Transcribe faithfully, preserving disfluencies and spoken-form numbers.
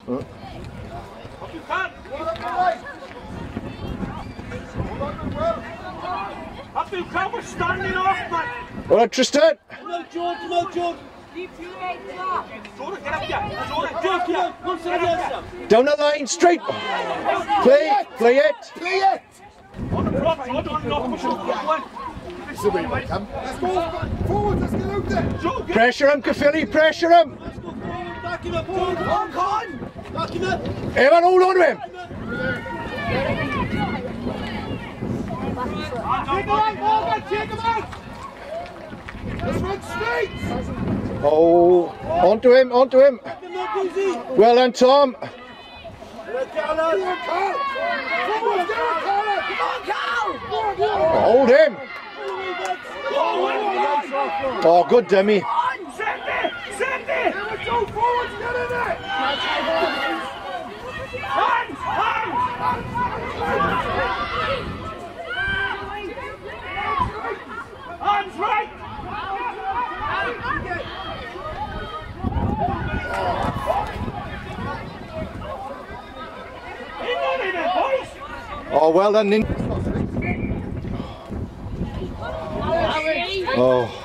Uh. You can. Up you come, we're standing off, man. All right, Tristan. No, George, no, George. Jordan, get up here. Jordan, George, get up. Get up here. Down the line, straight. Play, play it. Play it. On the prop, Jordan, on the push up, one. Let's go forward, let's get out there. Pressure him, Caerphilly, pressure him. Let's go forward, back him up, George. Come on. Back him up. Everyone hold on to him. Take him out, Morgan, take him out. Let's run straight. Oh, onto him, onto him. Well done, Tom. Hold him. Oh, good dummy. Send it! Send it! Go forward, get in there! Hands! Hands! Hands right! Oh, well done, Nin. Oh.